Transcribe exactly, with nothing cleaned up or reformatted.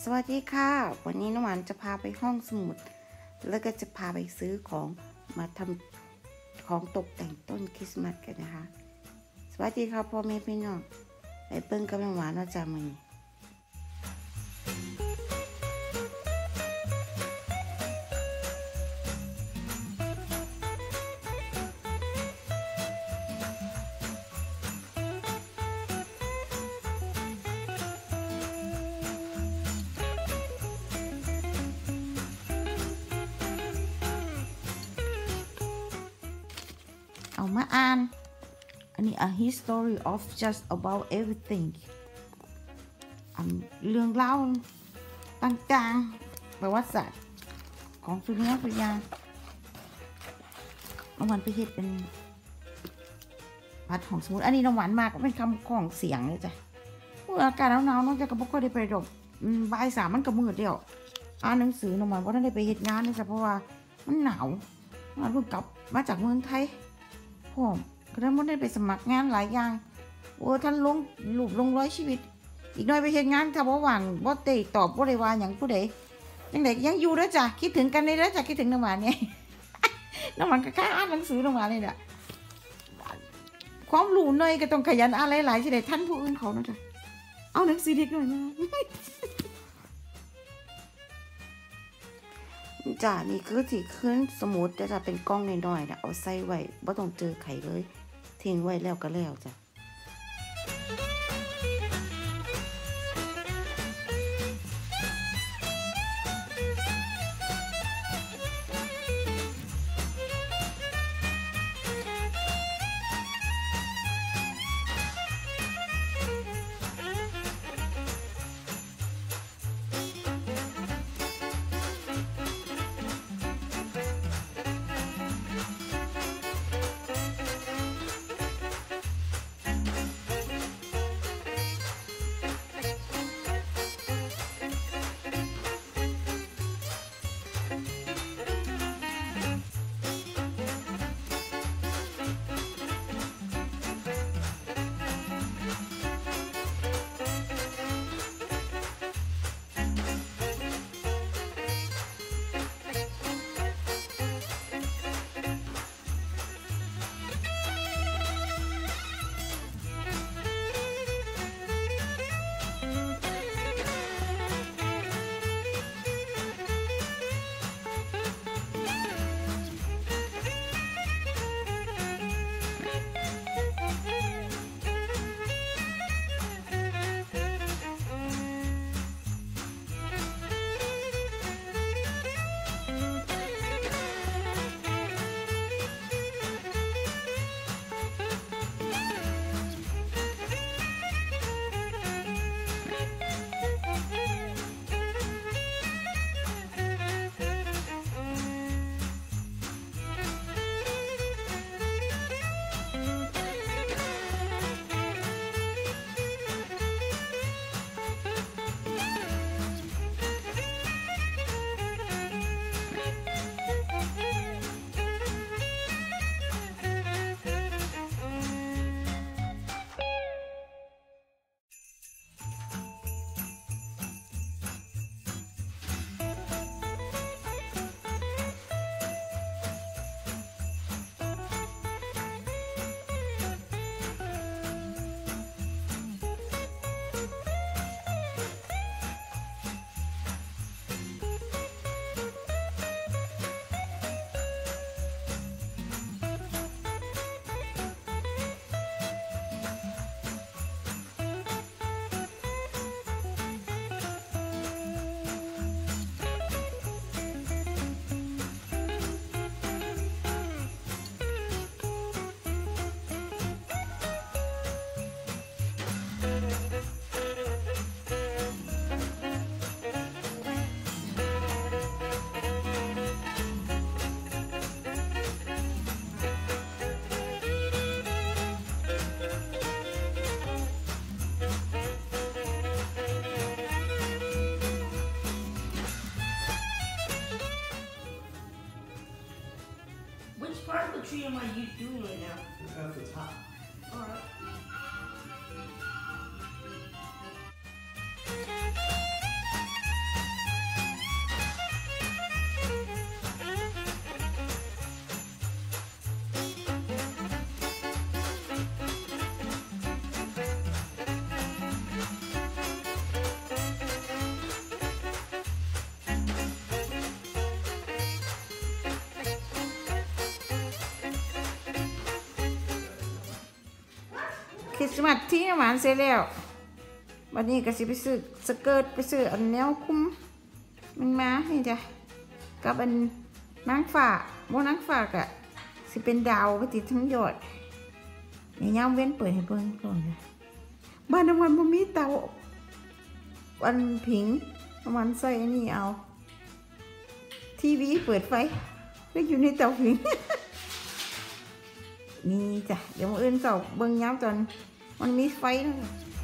สวัสดีค่ะวันนี้น้องหวานจะพาไปห้องสมุดแล้วก็จะพาไปซื้อของมาทำของตกแต่งต้นคริสต์มาสกันนะคะสวัสดีค่ะพ่อแม่พี่น้องไปเปิ้งกับน้องหวานว่าจะมีเอามาอ่านอันนี้ a history of just about everything เรื่องเล่าต่างๆประวัติศาสตร์ของสุริยะสุริยาน้องหวานไปเฮ็ดเป็นพัดของสมุดอันนี้น้องหวานมากก็เป็นคำของเสียงเลยจ้ะเมื่ออากาศหนาวๆน้องจะก็บ่ค่อยได้ไปดอกบ่ายสามมันก็มืดเดียวอ่านหนังสือน้องหวานบ่ได้ไปเฮ็ดงานเลยจ้ะเพราะว่ามันหนาวน้องหวานเพิ่งกลับมาจากเมืองไทยผมก็ได้ไม่ได้ไปสมัครงานหลายอย่างโอ้ท่านลงรูปลงร้อยชีวิตอีกหน่อยไปเฮ็ดงานถ้าบ่ว่างบ่ได้ตอบบ่ได้ว่าหยังผู้ใดจังได๋ยังอยู่เด้อจ้ะคิดถึงกันเด้อจ้ะคิดถึงน้ำหวานเนี่ย น้ำหวานก็ค่าอ่านหนังสือน้ำหวานนี่แหละความรู้หน่อยก็ต้องขยันอ่านหลายๆสิได้ทันผู้อื่นเขานะจ้ะเอาหนังสือเด็กหน่อยนะ จ้านี่คือที่ขึ้นสมุดแต่จะเป็นกล้องน้อยๆนะเอาใส่ไว้บ่ต้องเจอไข่เลยทิ้งไว้แล้วก็แล้วจ้ะWhich part of the tree am I doing right now? At the top. All right. คริสต์มาสที่น้ำหวานเสร็จแล้ววันนี้ก็สิไปซื้อสเกิร์ตไปซื้ออันแนวคุ้มมันมาให้จ้ะกับอันนางฝากโมนางฝากอะสิเป็นดาวไปติดทั้งยอดในย่ามเว้นเปิดให้เบิ่งก่อนเลยบ้านน้ำมันบ่มีเตาอันผิงน้ำมันใส่อันนี้เอาทีวีเปิดไฟก็อยู่ในเตาผิง นี่จ้ะเดี๋ยวมื้ออื่นเสาเบิ่งย้ำตอนมันมีไฟนะ